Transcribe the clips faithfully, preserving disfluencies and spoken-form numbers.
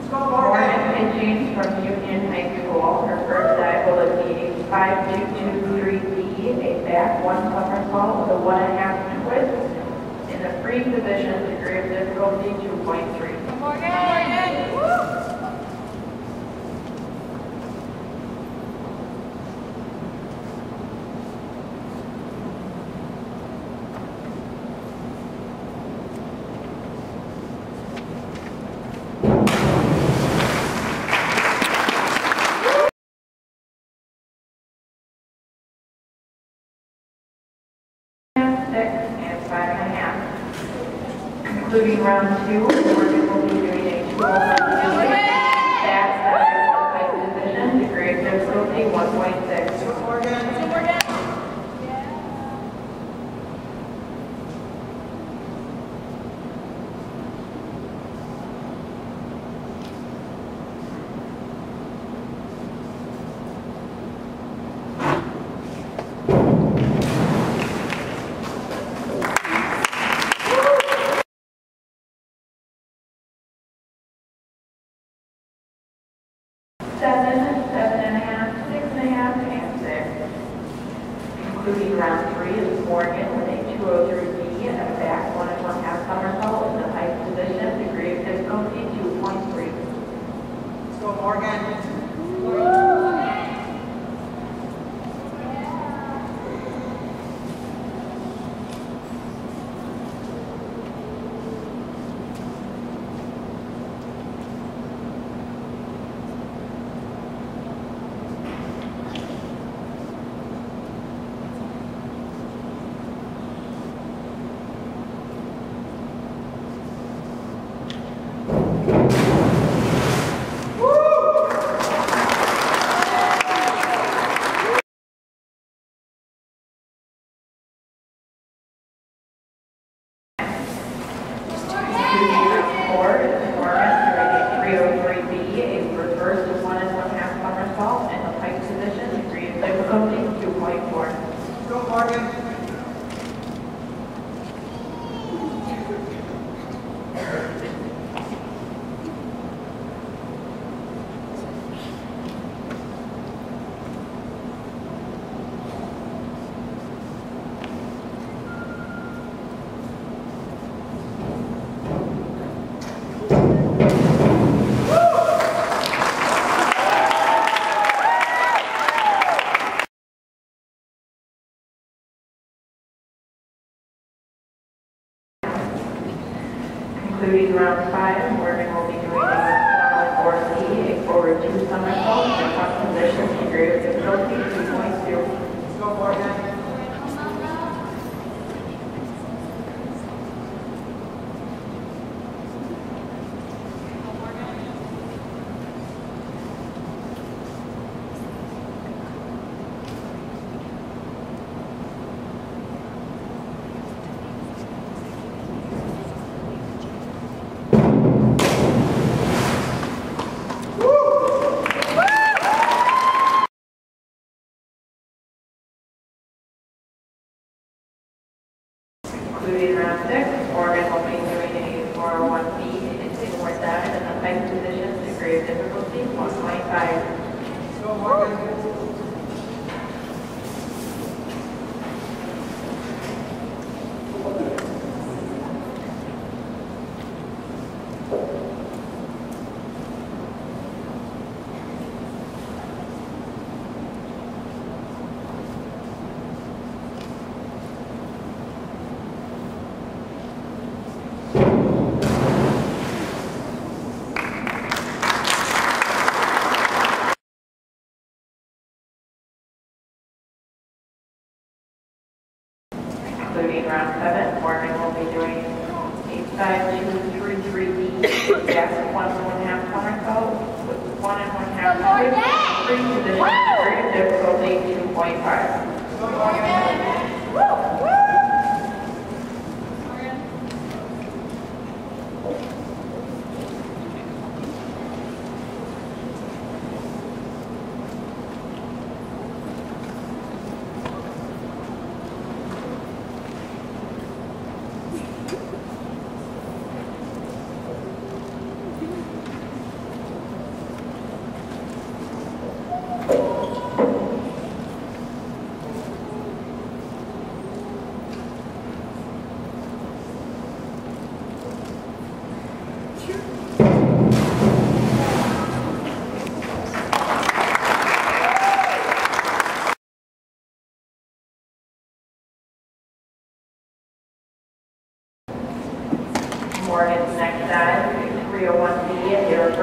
Morgan Hitchings from Union High School. Her first dive will be five two two three D, a back one somersault with a one and a half twist in the free position, degree of difficulty two point three. Morgan! Morgan! Woo! Including round two, Morgan will be doing a two over back side height position, degree of difficulty one point six. Morgan. Morgan. Seven, seven and a half, six and a half, and six. Including round three is Morgan with a two oh three D and a back one and one half somersault in the height position, degree of difficulty two point three. Let's go, Morgan. Including round five, Morgan will be doing a four C, a forward two somersault, in the top position, degree of difficulty two point two. Let's go, Morgan. Including round six, Morgan will be doing a four oh one B in inward dive in the height position, degree of difficulty one point five. Let's go, Morgan. Including round seven, Morgan will be doing a five two three three D, back one and one half somersault with one and one half twist, free position, degree of difficulty two point five.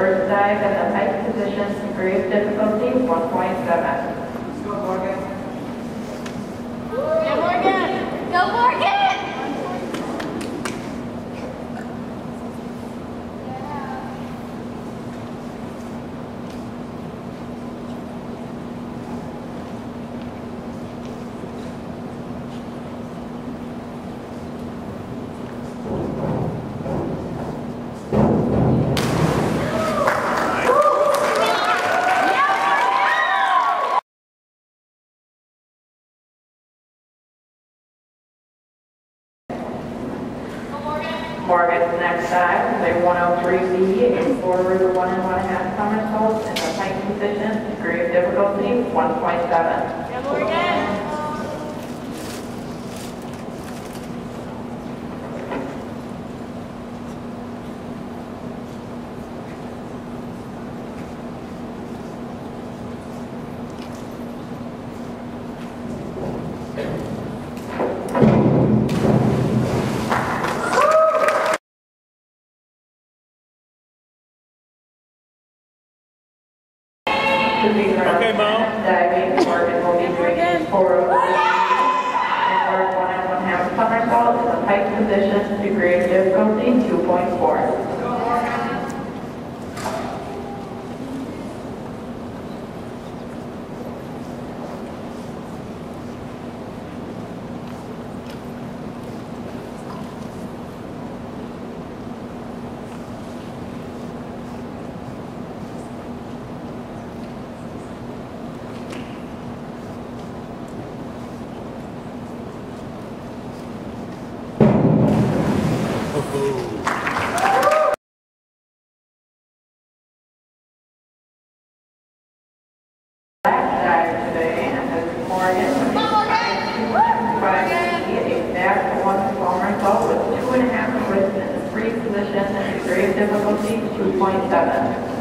first dive in the pike position, degree of difficulty, one point seven. Let's go, Morgan. Go Morgan! Go Morgan! Morgan's next dive is a one oh three B, a forward one and one half somersault in the pike position, degree of difficulty, one point seven. Go Morgan! Okay, Mo. Diving, Morgan will be doing forward one and one half somersault in the pike position, degree of difficulty, two point four. Let's go, Morgan. Last dive today is Morgan, five a back one somersault with two and a half twists in the free position and degree of difficulty, two point seven.